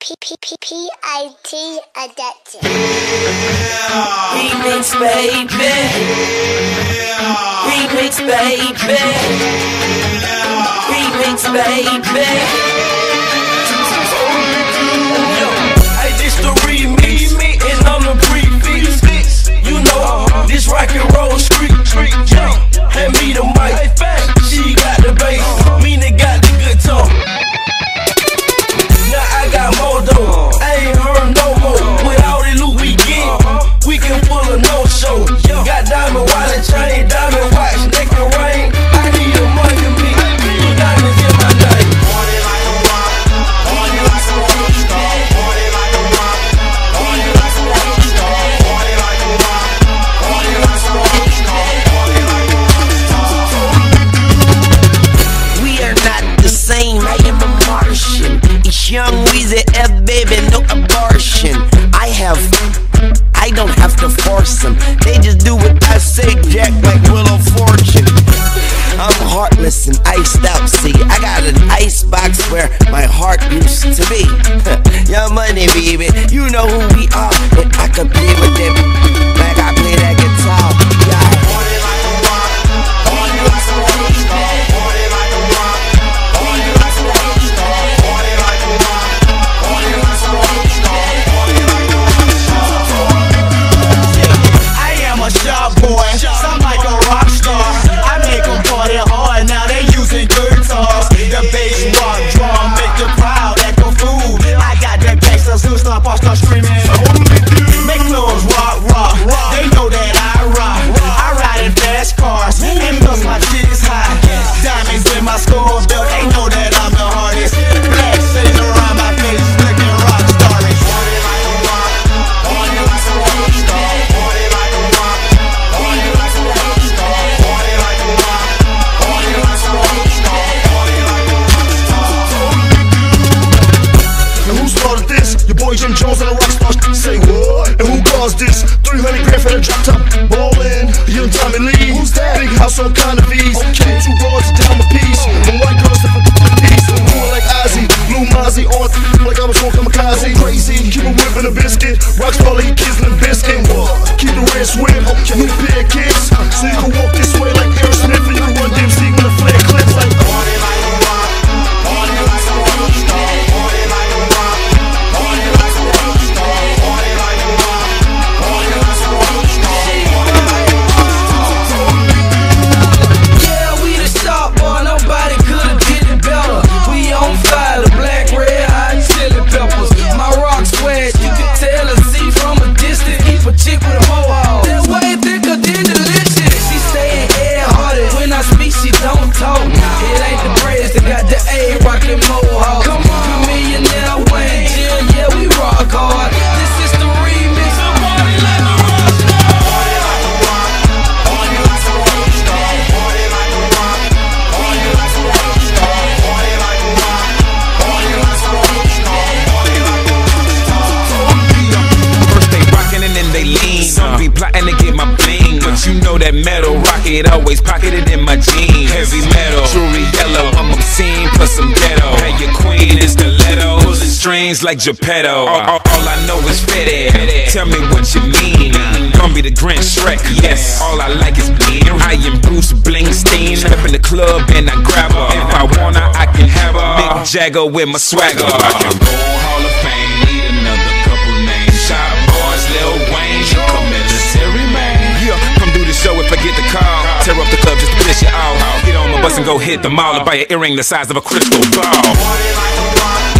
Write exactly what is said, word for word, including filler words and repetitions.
P I T adapted. Remix, baby. Remix, baby. Remix, baby. Yo, hey, this the remix, and I'm the prefix. You know, this rock and roll street, street, yo. Hand me the mic, she got the bass, Mina got the guitar. Now I got more though, I ain't heard no more. With all the loot we get, we can pull a no-show. Got diamond wallet chain, diamond watch, neck and ring. I need a money to me, two diamonds in my name. Party like a rock, party like a rock star. Party like a rock, party like a rock star. Party like a rock, party like a rock star. Party like a rock star. We are not the same, I am a Martian. It's young Weezy F, baby, no abortion. I have, I don't have to force them. They just do what I say, Jack, like Wheel of Fortune. I'm heartless and iced out, see. I got an ice box where my heart used to be. Young Money, baby, you know who we are. And I can play with them like I play that guitar. Yeah. Party like a rock, party like a rock star. Party like a rock, party like a rock star. Party like a rock, party like a rock star. Party like a rock star. I am a sharp boy, sound like a rock star. I make them party hard, now they using guitars. The bass, rock, drum, make the crowd act a fool. I got that gangsta zoo stop, I start screaming. Make clothes rock, rock, they know that I rock. I ride in fast cars, and plus my shit is high. Diamonds in my skull belt, they know that I'm the hardest. Black shades around my face, looking rock starish. Party like a rock, party like a rock star. Party like a rock, party like a rock star. Party like a rock, party like a rock star. Party like a rock star. And who started this? Your boy Jim Jones and the Rockstar. Say what? And who caused this? three hundred grand for the drop top. Ballin', young Tommy Lee. Who's that? Big house on Connovese. Okay, two broads down my piece. And white girls if I get the piece. Cool like Ozzy, Blue Mozzie on like I was on Kamikaze. Crazy, keep a whippin' a biscuit. Rockstar like kids in a biscuit. Keep the red swim, new pair of kicks. So you can walk this way like Aerosmith, and you can run D M C when the flare clips like. Party like a rock, party like a rock star. Party like a rock, party like a rock star. Party like a rock, party like a rock star. Party like a rock star. Yeah, we the sharp boy, nobody could've did it better. We on fire, the black, red, hot chili peppers. My rock swag, you can tell and see from a distance. Keep a chick with a mohawk, that's way thicker than delicious. She staying air-hearted, when I speak she don't talk. It ain't the braids that got the A rockin' mohawk. Come on, millionaire Wayne, Jill, yeah we rock hard. This is the remix of Party Like a Rock Star. Party like a rock, party like a rock star. Party like a rock, party like a rock star. Party like a rock, party like a rock star. Party like a rock star. First they rockin' and then they lean. Some be plotting to get my bling, but you know that metal rocket always pocketed in my jeans. Heavy metal, jewelry yellow, I'm obscene plus some ghetto. Hey, your queen is stiletto, pulling strings like Geppetto. All, all, all I know is fitted. Tell me what you mean. Gonna be the Grand Shrek, yes. All I like is me. I am Bruce Springsteen. Step in the club and I grab her. If I wanna, I can have her. Mick Jagger with my swagger. I can go Hall of Fame. Need another couple names. Shot Boys, Lil Wayne. You come military man. Yeah, come do the show if I get the call. Tear up the club just to piss you off. Get on my bus and go hit the mall and buy an earring the size of a crystal ball. Party like a rock.